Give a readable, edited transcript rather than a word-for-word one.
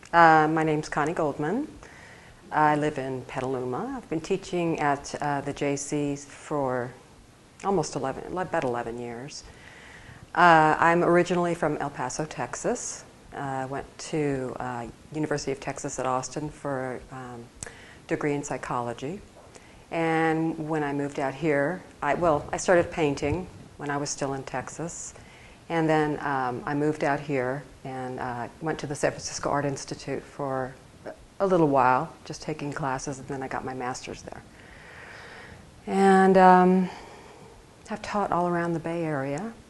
My name's Connie Goldman. I live in Petaluma. I've been teaching at the JCs for about 11 years. I'm originally from El Paso, Texas. I went to University of Texas at Austin for a degree in psychology. And when I moved out here, I started painting when I was still in Texas. And then I moved out here and went to the San Francisco Art Institute for a little while, just taking classes, and then I got my master's there. And I've taught all around the Bay Area.